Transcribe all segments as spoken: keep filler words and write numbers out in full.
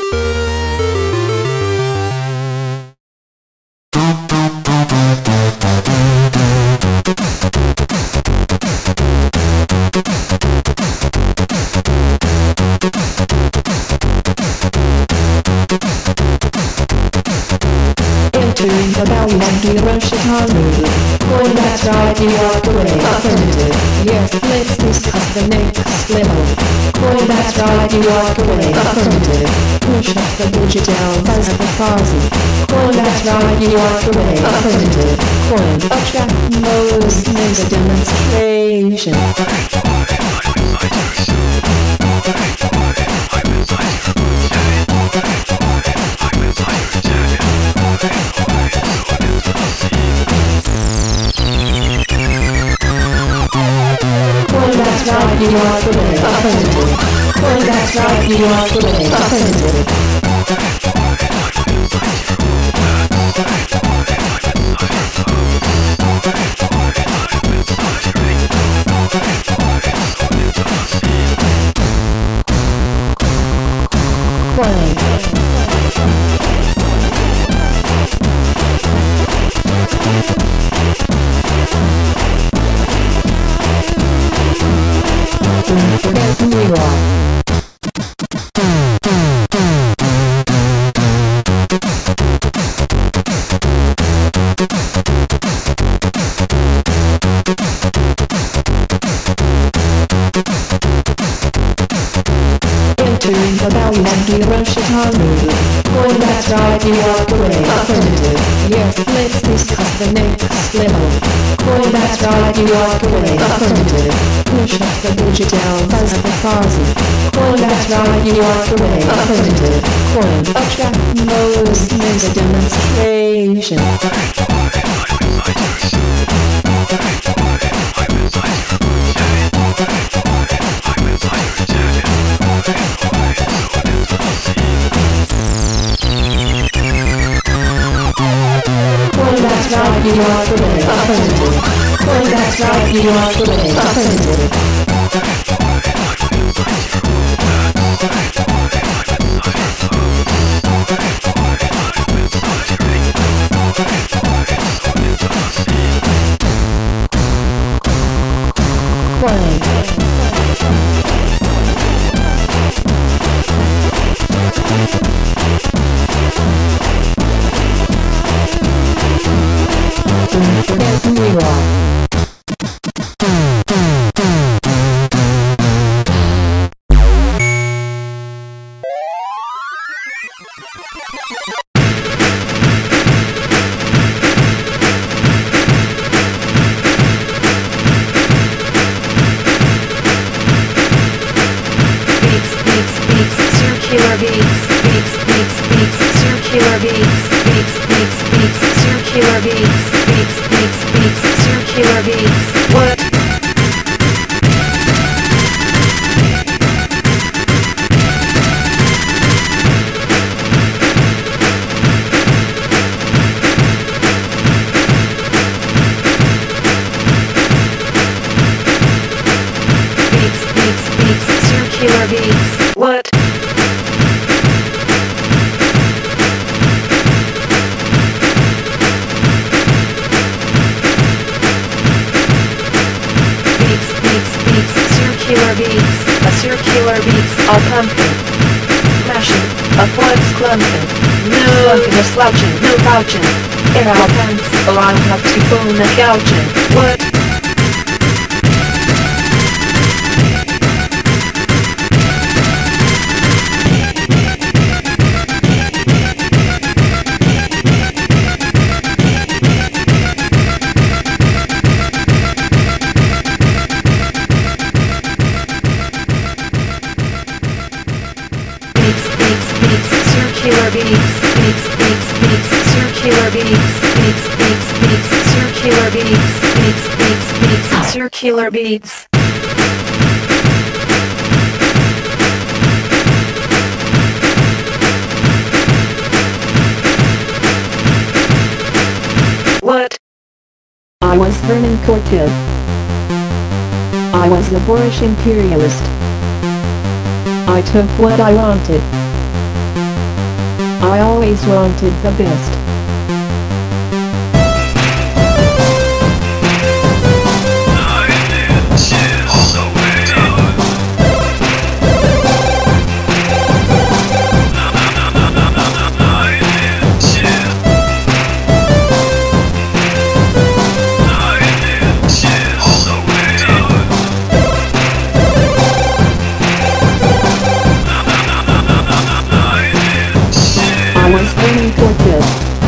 Entering the Ballymonte Hiroshitani. Boy, that's right, you walk away. Affirmative. Yes, let's discuss the next level. Boy, that's right, you walk away. Affirmative. Push up the budget down, buzz the fuzzy. Boy, that's right, you walk away. Affirmative. Coin, attract those names a demonstration. Boy, that's right, you walk away. Affirmative. Boy, that's right, you walk away. Affirmative. Don't forget who you are. Entering the Ballymonte Hiroshitani. Boy, that's right, you walk away. Affirmative. Yes, let's discuss the next level. Boy, that's right, you walk away. Affirmative. Push up the budget down, buzz the fuzzy. Boy, that's right, you walk away. Affirmative. Coin, attract those names a demonstration. Boy, that's right, you walk away. Affirmative. Boy, that's right, you walk away. Affirmative. Don't forget who you are. Circular beats, beats, beats, beats, circular beats, beats, beats, beats, circular beats, beats, beats, beats, circular beats. What? Beats, beats, beats, circular beats. What? Circular beats, a circular beats, all pumping, mashing, upwards clumping, no slumping or slouching, no crouching, air out pants, around up to bone and gouging. What? Circular beats, beats, beats, beats, circular beats, beats, beats, beats, circular beats, beats, beats, beats, circular beats. What? I was Vernon Cortez. I was the boorish imperialist. I took what I wanted. always wanted the best. I was learning for kids.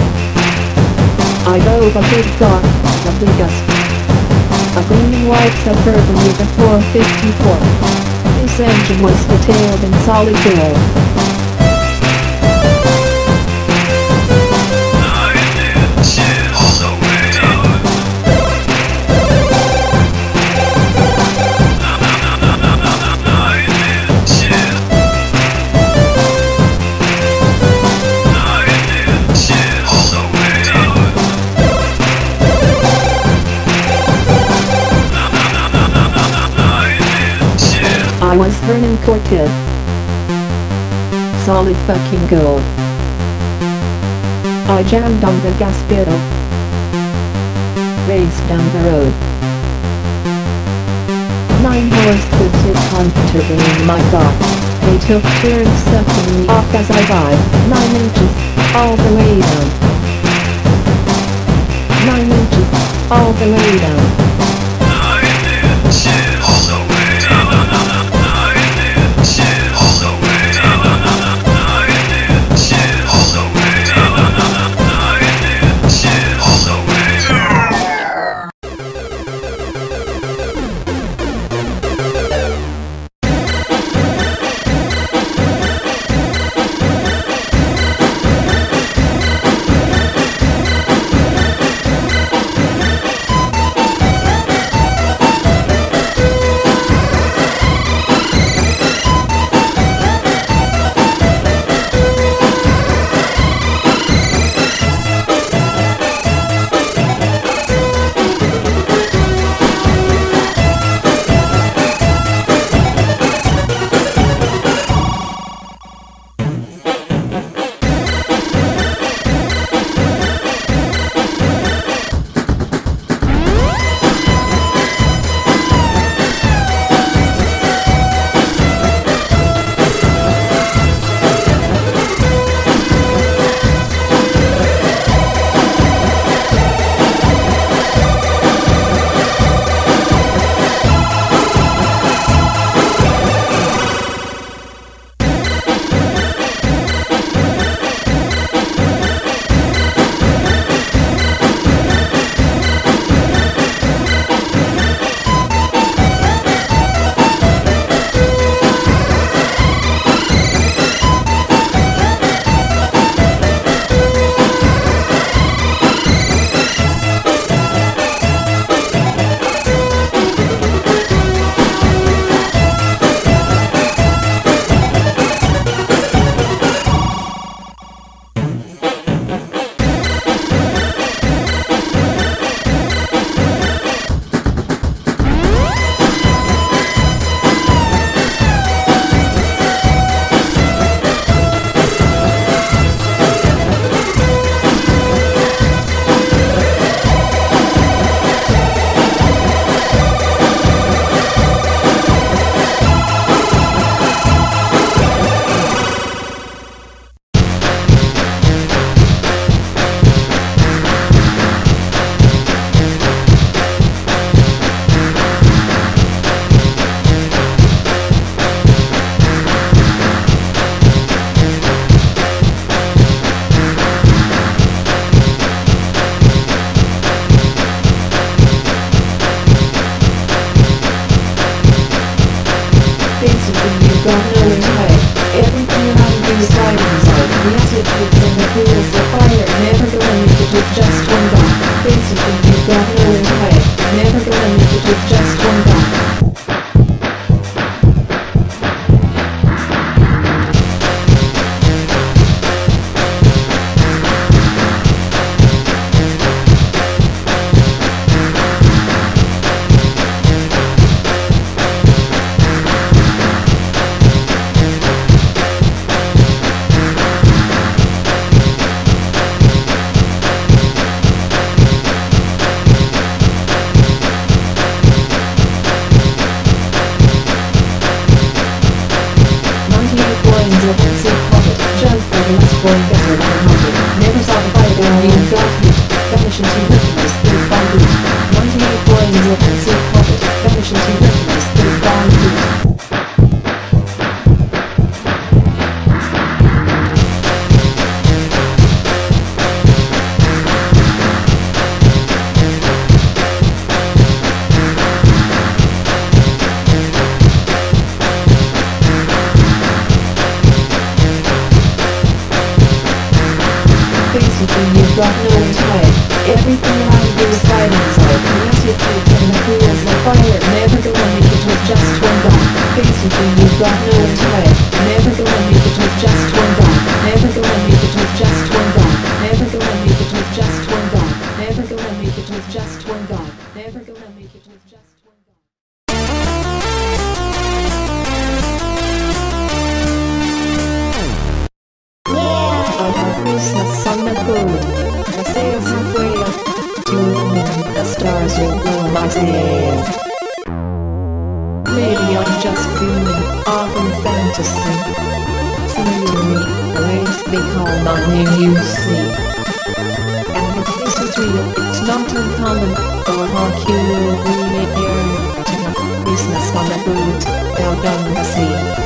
I drove a big car, the biggest. A gleaming white Suburban with a four fifty-four. This engine was detailed in solid gold. I was Vernon Cortez. Solid fucking gold. I jammed on the gas pedal. Raced down the road. Nine horse could sit comfortably in my car. They took turns sucking me off as I ride. Nine inches, all the way down. Nine inches, all the way down. Basically you've got no time. Everything I do is fight inside. Unless you keep getting cool as a fire. Never gonna make it with just one guy. Basically you've got no time. Never gonna make it with just one guy. Never gonna make it with just one guy. Never gonna make it with just one guy. Never gonna make it with just one guy. Never gonna make it with just one guy. Christmas on the moon, the sails are frail. To the moon, the stars will blow my sail. Maybe I'm just dreaming of a fantasy. See to me, the waves become my new sea. And if this is real, it's not uncommon for how you will be here to have Christmas on the boat out on the sea.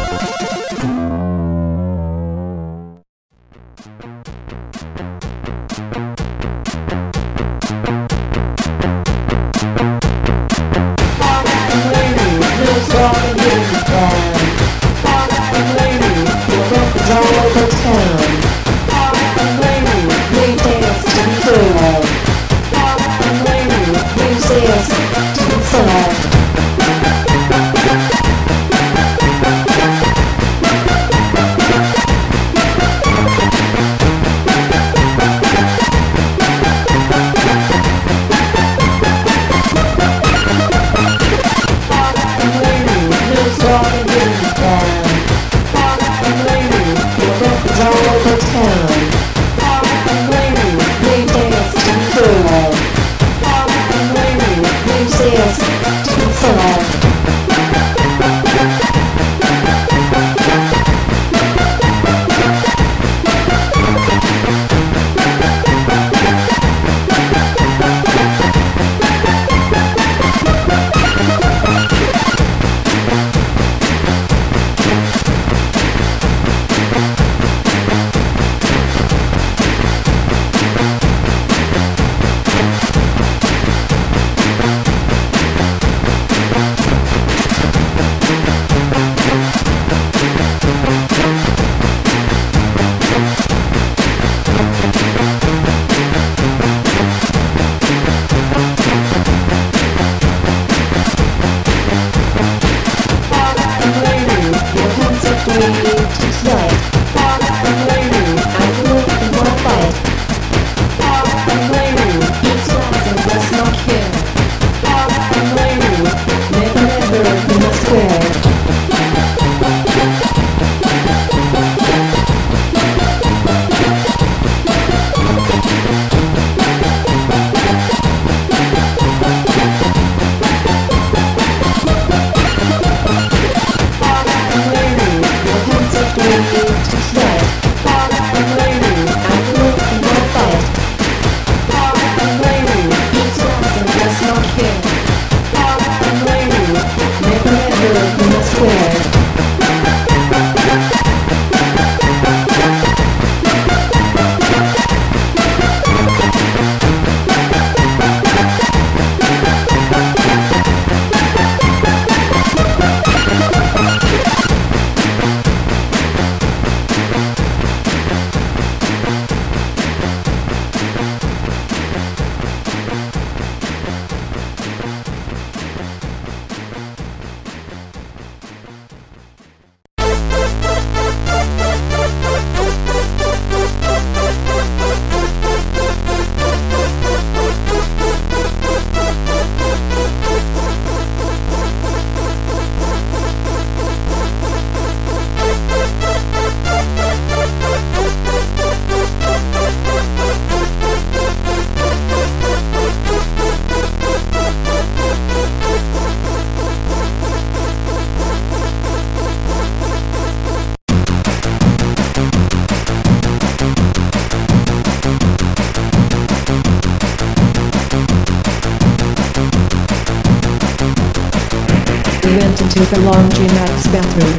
went into the laundromat's bathroom,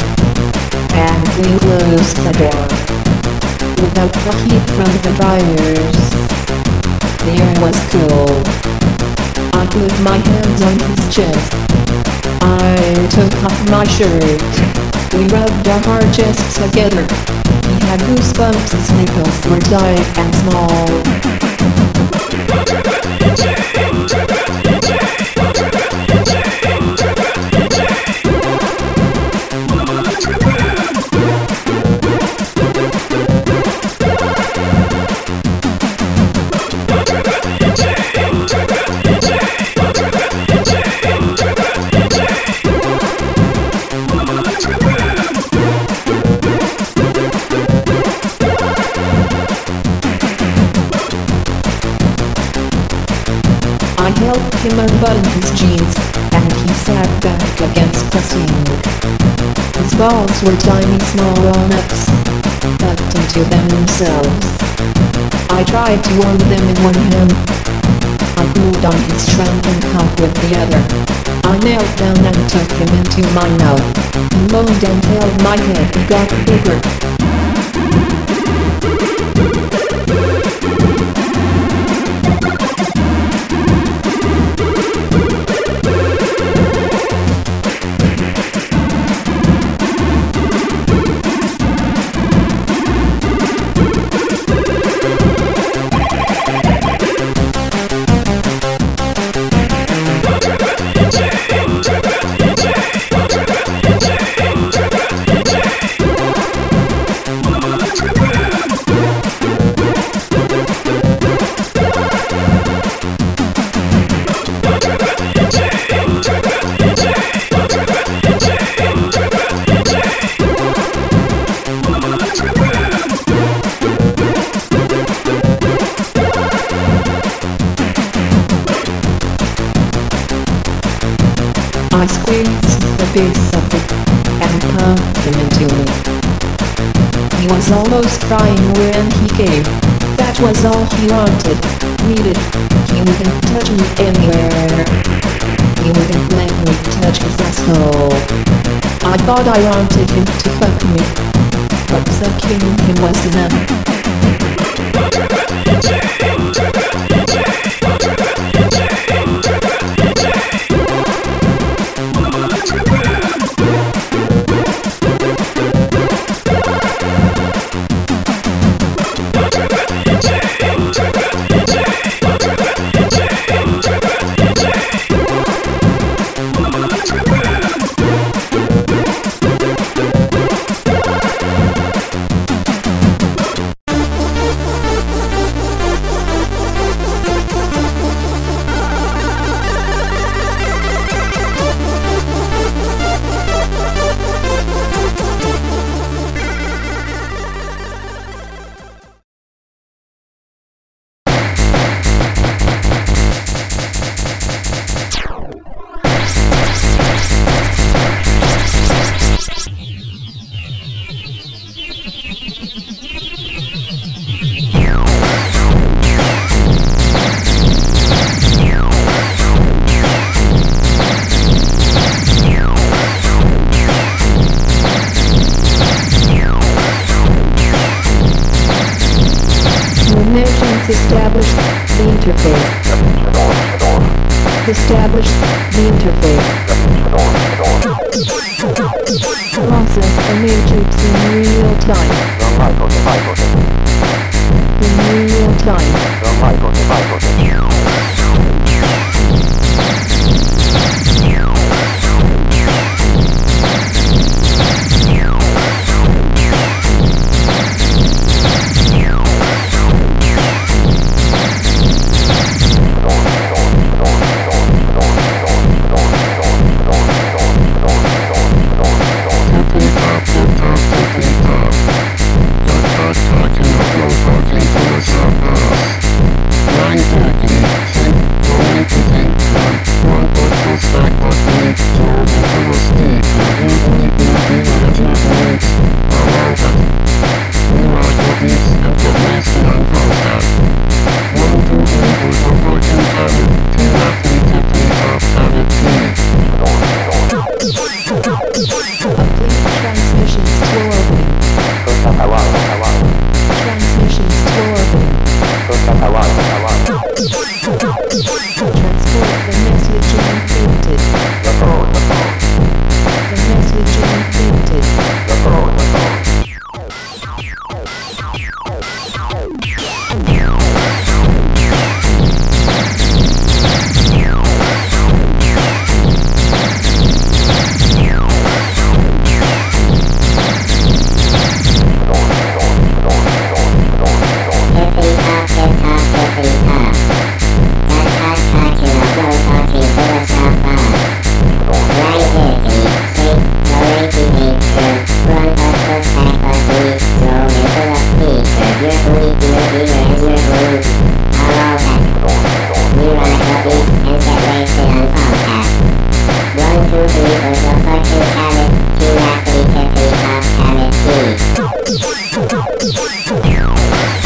and we closed the door. Without the heat from the dryers, the air was cool. I put my hands on his chest. I took off my shirt. We rubbed our hard chests together. He had goosebumps, his nipples were dark and small. I helped him unbutton his jeans, and he sat back against the sink. His balls were tiny small walnuts, tucked into themselves. I tried to warm them in one hand. I pulled on his shrunken cock with the other. I knelt down and took him into my mouth. He moaned and held my head. He got bigger. I squeezed the base of it and pumped him into me. He was almost crying when he came. That was all he wanted, needed. He wouldn't touch me anywhere. He wouldn't let me touch his asshole. I thought I wanted him to fuck me, but sucking him was enough. Establish the interface. Establish the interface. Process the matrix in real time. In real time. You're fully demotivated and you're going all all that. We wanna help you and get wasted on podcast. One, two, three, four, so fucking habit. Two, actually, ten, three, pop, habit, T.